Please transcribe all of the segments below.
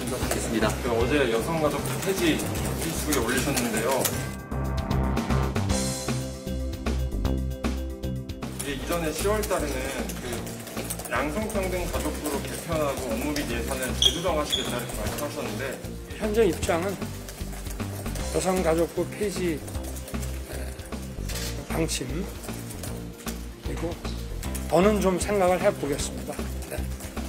드리도록 하겠습니다. 어제 여성가족 폐지 페이스북에 올리셨는데요. 이전에 10월 달에는 양성평등 가족부로 개편하고 업무 및 예산을 재조정하시겠다 이렇게 말씀하셨는데 현재 입장은 여성가족부 폐지 방침 그리고 더는 좀 생각을 해보겠습니다. 네.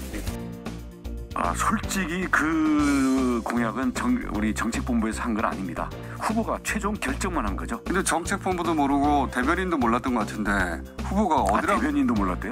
솔직히 그 공약은 우리 정책본부에서 한 건 아닙니다. 후보가 최종 결정만 한 거죠. 근데 정책본부도 모르고 대변인도 몰랐던 것 같은데 후보가 어디라고? 대변인도 몰랐대요?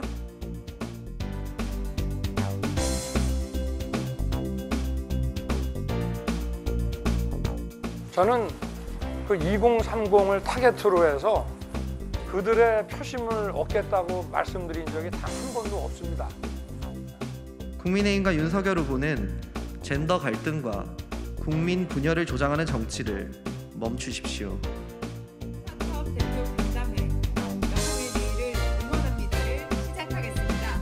저는 그 2030을 타겟으로 해서 그들의 표심을 얻겠다고 말씀드린 적이 단 한 번도 없습니다. 국민의힘과 윤석열 후보는 젠더 갈등과 국민 분열을 조장하는 정치를 멈추십시오. 대표 간담회 여성의 미래를 응원합니다를 시작하겠습니다.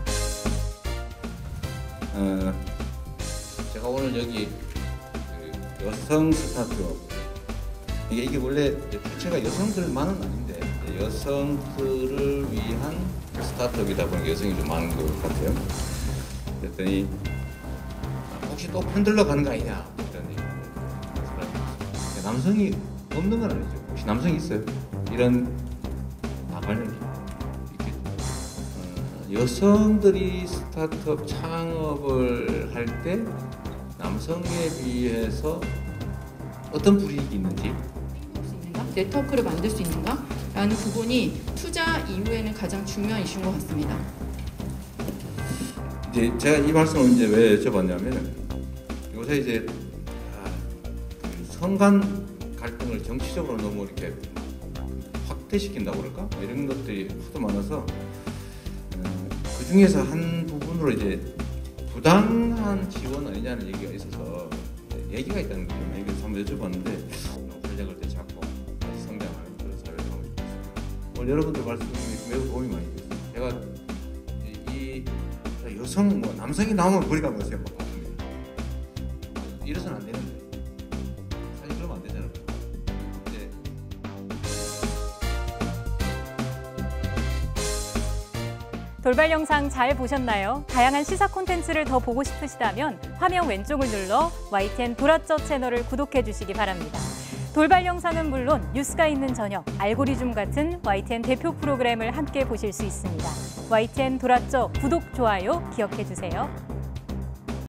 제가 오늘 여기 여성 스타트업 이게 원래 자체가 여성들만은 아닌데 여성들을 위한 스타트업이다 보니까 여성이 좀 많은 것 같아요. 그랬더니 혹시 또 편들러 가는 거 아니냐 그랬더니 남성이 없는 건 아니죠. 혹시 남성이 있어요? 이런 반발력이 여성들이 스타트업 창업을 할 때 남성에 비해서 어떤 불이익이 있는지 네트워크를 만들 수 있는가? 라는 부분이 투자 이후에는 가장 중요한 이슈인 것 같습니다. 이제 제가 이 말씀을 이제 왜 여쭤봤냐면 요새 이제 성간 갈등을 정치적으로 너무 이렇게 확대시킨다고 그럴까? 이런 것들이 하도 많아서 그 중에서 한 부분으로 이제 부당한 지원 아니냐는 얘기가 있어서 얘기가 있다는 거예요. 그래서 한번 여쭤봤는데 활력을 되찾고 성장하는 그런 사회를 하고 있습니다. 오늘 여러분들 말씀이 매우 도움이 많이 됐어요. 제가 이 여성 남성이 나오면 거리가 뭐세요? 막 아픕니다. 이래서는 안 되는데 사실 그러면 안 되잖아요. 이제 돌발 영상 잘 보셨나요? 다양한 시사 콘텐츠를 더 보고 싶으시다면 화면 왼쪽을 눌러 YTN 돌아쩌 채널을 구독해 주시기 바랍니다. 돌발 영상은 물론 뉴스가 있는 저녁, 알고리즘 같은 YTN 대표 프로그램을 함께 보실 수 있습니다. YTN 돌아쩌 구독, 좋아요 기억해 주세요.